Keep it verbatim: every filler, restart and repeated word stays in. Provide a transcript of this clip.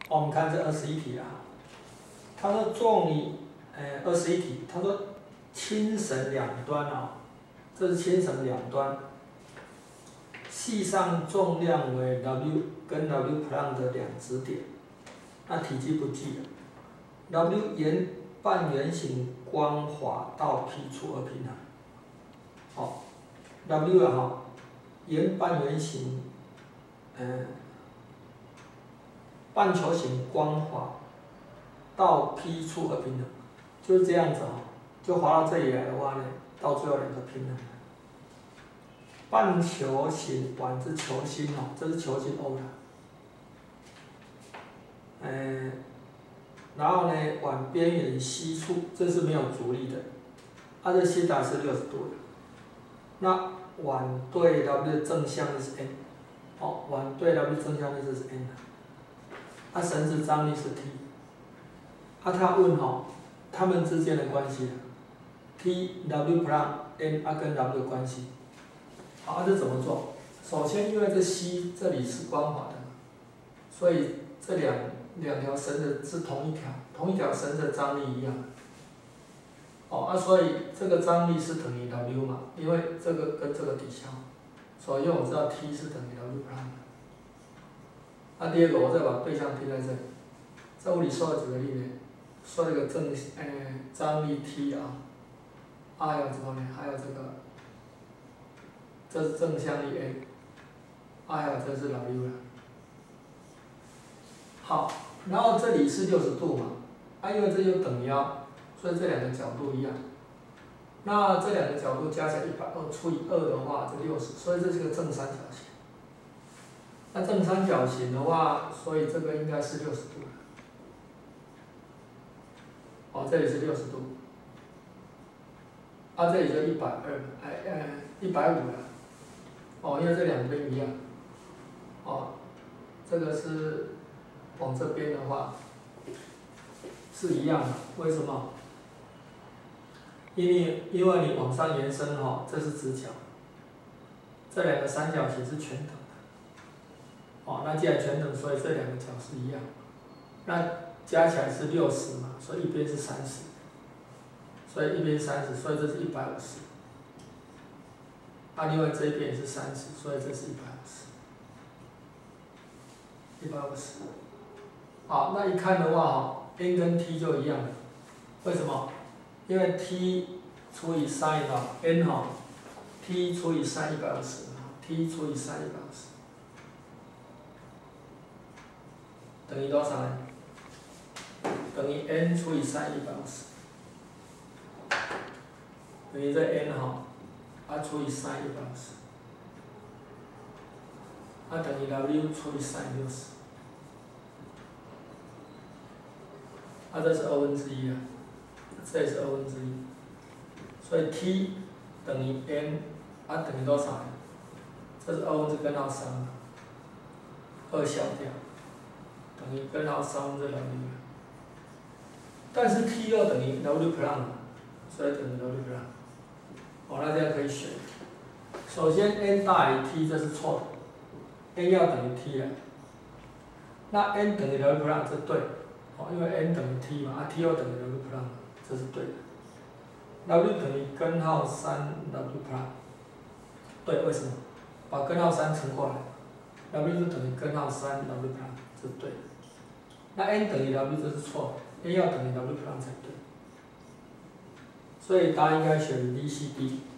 我们看这二十一题啊，他说重你，呃，二十一题，他说轻绳两端啊，这是轻绳两端，系上重量为 W 跟 W prime 的两指点，那体积不记了。W 沿半圆形光滑到 P 处而平衡。好 ，W 啊哈，沿半圆形，嗯、呃，半球形光滑到 P 处而平衡，就是这样子哈，就滑到这里来的话呢，到最后两个平衡。半球形碗是球心哦，这是球心 O 的，嗯、呃，然后呢，碗边缘 C 处，这是没有阻力的，它的西塔是六十度的。那碗对 W 的正向力是 N， 哦，碗对 W 正向力这是 N 的，它绳子张力是 T， 啊，他问哈、哦，它们之间的关系 ，T W prime N 啊跟 W 的关系。好，这怎么做？首先，因为这 C 这里是光滑的，所以这两两条绳子是同一条，同一条绳子的张力一样。哦，啊，所以这个张力是等于 W 嘛，因为这个跟这个抵消，所以我知道 T 是等于 W prime。那第二个，我再把对象贴在这里，在物理受了几个力呢？受了一个正，呃，张力 T 啊，还有什么呢？还有这个。这是正向力 A， 哎呀，这是 W 了。好，然后这里是六十度嘛，啊，因为这就等腰，所以这两个角度一样。那这两个角度加起来一百二除以二的话，这六十，所以这是个正三角形。那正三角形的话，所以这个应该是六十度。哦，这里是六十度，啊，这里就一百二，哎，呃，一百五了。哦，因为这两边一样，哦，这个是往这边的话是一样的，为什么？因为因为你往上延伸哈、哦，这是直角，这两个三角形是全等的，哦，那既然全等，所以这两个角是一样，那加起来是六十嘛，所以一边是三十，所以一边三十，所以这是一百五十。啊，另外这一边也是三十，所以这是一百五十，一百五十。好，那一看的话哈 ，n 跟 t 就一样了，为什么？因为 t 除以 sin 啊 ，n 哈 ，t 除以 sin 一百五十 ，t 除以 sin 一百五十，等于多少呢？等于 n 除以 sin 一百五十，等于这 n 哈。啊，除以 sin 一百五十，啊等于 W 除以 sin 六十，啊这是二分之一啊，这也是二分之一，所以 T 等于 n， 啊等于多少呢？这是二分之根号三，二消掉，等于根号三分之 W， 但是 T 又等于 W prime， 所以等于 W prime。哦，那这样可以选。首先 n 大于 t， 这是错的 ，n 要等于 t 啊。那 n 等于 W prime 这对，哦，因为 n 等于 t 嘛，啊 t 又等于 W prime， 这是对的。W 等于根号三 W prime， 对，为什么？把根号三乘过来 ，W 就等于根号三 W prime， 这是对的。那 n 等于 W 这是错的 ，n 要等于 W prime 才对。所以答案应该选 D、C、D。